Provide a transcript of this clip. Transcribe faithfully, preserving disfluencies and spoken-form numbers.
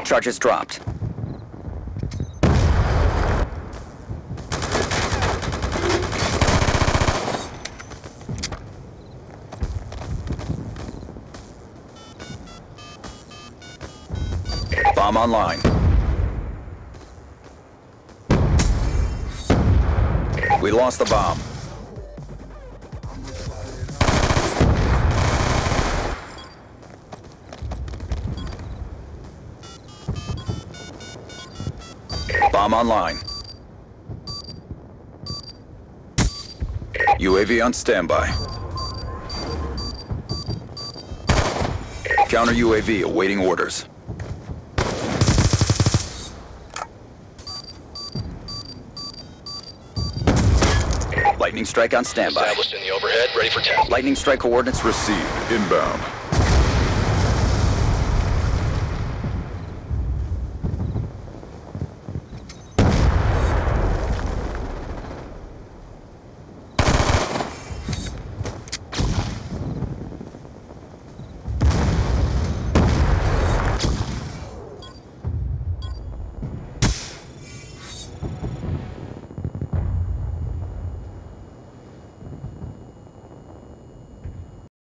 Charges dropped. Bomb online. We lost the bomb. Bomb online. U A V on standby. Counter U A V awaiting orders. Lightning strike on standby. Established in the overhead, ready for test. Lightning strike coordinates received. Inbound.